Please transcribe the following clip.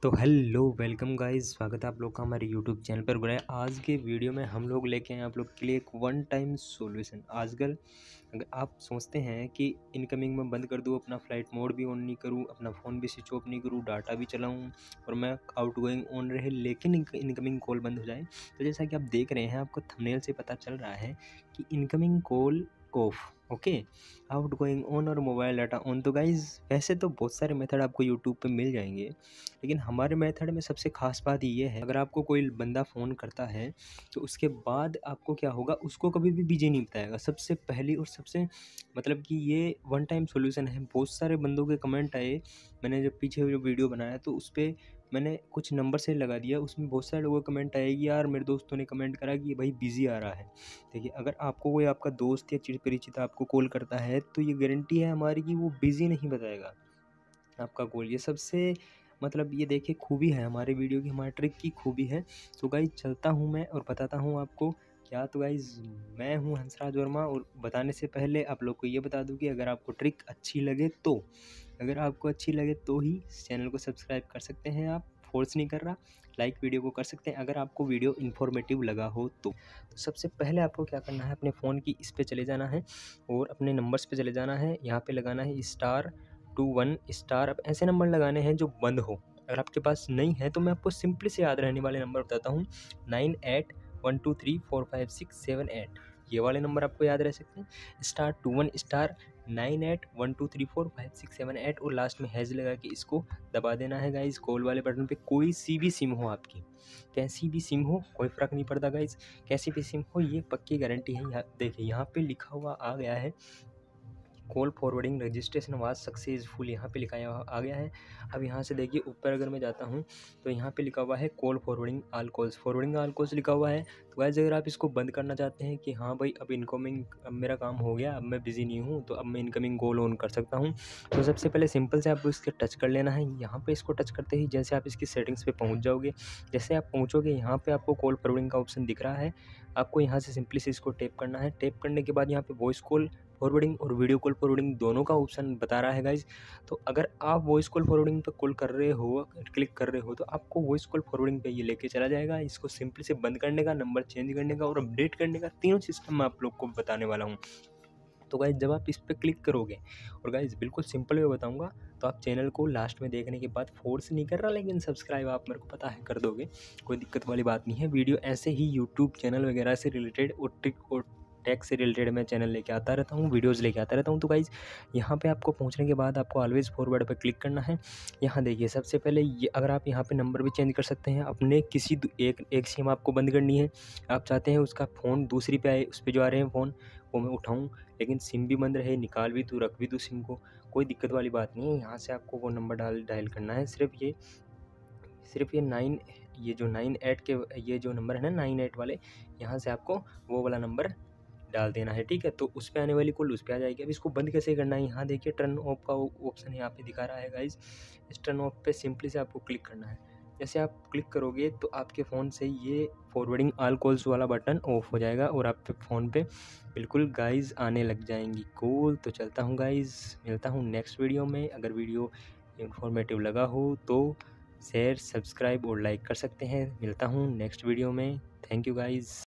तो hello welcome guys, स्वागत है आप लोग का हमारे यूट्यूब चैनल पर। गुड। आज के वीडियो में हम लोग लेके आए आप लोग के लिए एक वन टाइम सॉल्यूशन। आजकल अगर आप सोचते हैं कि इनकमिंग में बंद कर दूँ, अपना फ्लाइट मोड भी ऑन नहीं करूँ, अपना फ़ोन भी स्विच ऑफ नहीं करूँ, डाटा भी चलाऊँ और मैं आउट गोइंग ऑन रहे लेकिन इनकमिंग कॉल बंद हो जाए, तो जैसा कि आप देख रहे हैं, आपको थंबनेल से पता चल रहा है कि incoming call off, okay, outgoing on और मोबाइल डाटा ऑन। तो गाइज़ वैसे तो बहुत सारे मेथड आपको यूट्यूब पे मिल जाएंगे, लेकिन हमारे मेथड में सबसे ख़ास बात ये है, अगर आपको कोई बंदा फ़ोन करता है तो उसके बाद आपको क्या होगा, उसको कभी भी बिजी नहीं बताएगा। सबसे पहली और सबसे मतलब कि ये वन टाइम सॉल्यूशन है। बहुत सारे बंदों के कमेंट आए, मैंने जब पीछे जो वीडियो बनाया तो उस पर मैंने कुछ नंबर से लगा दिया, उसमें बहुत सारे लोगों का कमेंट आया कि यार मेरे दोस्तों ने कमेंट करा कि भाई बिज़ी आ रहा है। देखिए, अगर आपको कोई आपका दोस्त या चिर परिचित आपको कॉल करता है तो ये गारंटी है हमारी कि वो बिज़ी नहीं बताएगा आपका कॉल। ये सबसे मतलब ये देखिए खूबी है हमारे वीडियो की, हमारे ट्रिक की खूबी है। तो गाइज़ चलता हूँ मैं और बताता हूँ आपको क्या। तो गाइज़ मैं हूँ हंसराज वर्मा, और बताने से पहले आप लोग को ये बता दूँ कि अगर आपको ट्रिक अच्छी लगे तो, अगर आपको अच्छी लगे तो ही इस चैनल को सब्सक्राइब कर सकते हैं आप, फोर्स नहीं कर रहा। लाइक वीडियो को कर सकते हैं अगर आपको वीडियो इन्फॉर्मेटिव लगा हो तो। सबसे पहले आपको क्या करना है, अपने फ़ोन की इस पे चले जाना है और अपने नंबर्स पे चले जाना है। यहाँ पे लगाना है *21#। अब ऐसे नंबर लगाने हैं जो बंद हो। अगर आपके पास नहीं है तो मैं आपको सिंपली से याद रहने वाले नंबर बताता हूँ, 9812345678। ये वाले नंबर आपको याद रह सकते हैं, *21#9812345678, और लास्ट में हैज लगा के इसको दबा देना है गाइज कॉल वाले बटन पे। कोई सी भी सिम हो आपकी, कैसी भी सिम हो, कोई फ़र्क नहीं पड़ता गाइज, कैसी भी सिम हो, ये पक्की गारंटी है। यहाँ देखिए, यहाँ पे लिखा हुआ आ गया है call forwarding registration was successful, यहाँ पे लिखा आ गया है। अब यहाँ से देखिए ऊपर अगर मैं जाता हूँ तो यहाँ पे लिखा हुआ है कॉल फॉरवर्डिंग ऑल कॉल्स लिखा हुआ है। तो गाइस अगर आप इसको बंद करना चाहते हैं कि हाँ भाई अब इनकमिंग, अब मेरा काम हो गया, अब मैं बिज़ी नहीं हूँ, तो अब मैं इनकमिंग कॉल ऑन कर सकता हूँ, तो सबसे पहले सिंपल से आपको इसके टच कर लेना है। यहाँ पे इसको टच करते ही जैसे आप इसकी सेटिंग्स पे पहुँच जाओगे, जैसे आप पहुँचोगे यहाँ पे आपको कॉल फॉरवर्डिंग का ऑप्शन दिख रहा है। आपको यहाँ से सिंपली से इसको टैप करना है। टैप करने के बाद यहाँ पे वॉइस कॉल फॉरवर्डिंग और वीडियो कॉल फॉरवर्डिंग दोनों का ऑप्शन बता रहा है गाइज। तो अगर आप वॉइस कॉल फॉरवर्डिंग पे कॉल कर रहे हो, क्लिक कर रहे हो, तो आपको वॉइस कॉल फॉरवर्डिंग पे ये लेके चला जाएगा। इसको सिंपली से बंद करने का, नंबर चेंज करने का और अपडेट करने का, तीनों सिस्टम मैं आप लोग को बताने वाला हूँ। तो गाइज जब आप इस पर क्लिक करोगे, और गाइज बिल्कुल सिंपल वे बताऊंगा, तो आप चैनल को लास्ट में देखने के बाद, फोर्स नहीं कर रहा लेकिन सब्सक्राइब आप मेरे को पता है कर दोगे, कोई दिक्कत वाली बात नहीं है। वीडियो ऐसे ही यूट्यूब चैनल वगैरह से रिलेटेड और ट्रिक और टैग से रिलेटेड मैं चैनल लेके आता रहता हूँ, वीडियोज़ लेके आता रहता हूँ। तो गाइज़ यहाँ पे आपको पहुँचने के बाद आपको ऑलवेज फॉरवर्ड पे क्लिक करना है। यहाँ देखिए सबसे पहले ये, अगर आप यहाँ पे नंबर भी चेंज कर सकते हैं अपने, किसी एक सिम आपको बंद करनी है, आप चाहते हैं उसका फ़ोन दूसरी पे आए, उस पर जो आ रहे हैं फ़ोन वो मैं उठाऊँ, लेकिन सिम भी बंद रहे, निकाल भी दूँ रख भी दूँ सिम को, कोई दिक्कत वाली बात नहीं है। यहाँ से आपको वो नंबर डायल करना है, सिर्फ ये 9, ये जो 98 के, ये जो नंबर है ना 98 वाले, यहाँ से आपको वो वाला नंबर डाल देना है, ठीक है। तो उस पे आने वाली कॉल उस पे आ जाएगी। अब इसको बंद कैसे करना है, यहाँ देखिए टर्न ऑफ का ऑप्शन यहाँ पे दिखा रहा है गाइज। इस टर्न ऑफ पे सिंपली से आपको क्लिक करना है। जैसे आप क्लिक करोगे तो आपके फ़ोन से ये फॉरवर्डिंग ऑल कॉल्स वाला बटन ऑफ हो जाएगा और आपके फ़ोन पे बिल्कुल गाइज आने लग जाएंगी कॉल। तो चलता हूँ गाइज, मिलता हूँ नेक्स्ट वीडियो में। अगर वीडियो इन्फॉर्मेटिव लगा हो तो शेयर, सब्सक्राइब और लाइक कर सकते हैं। मिलता हूँ नेक्स्ट वीडियो में। Thank you guys.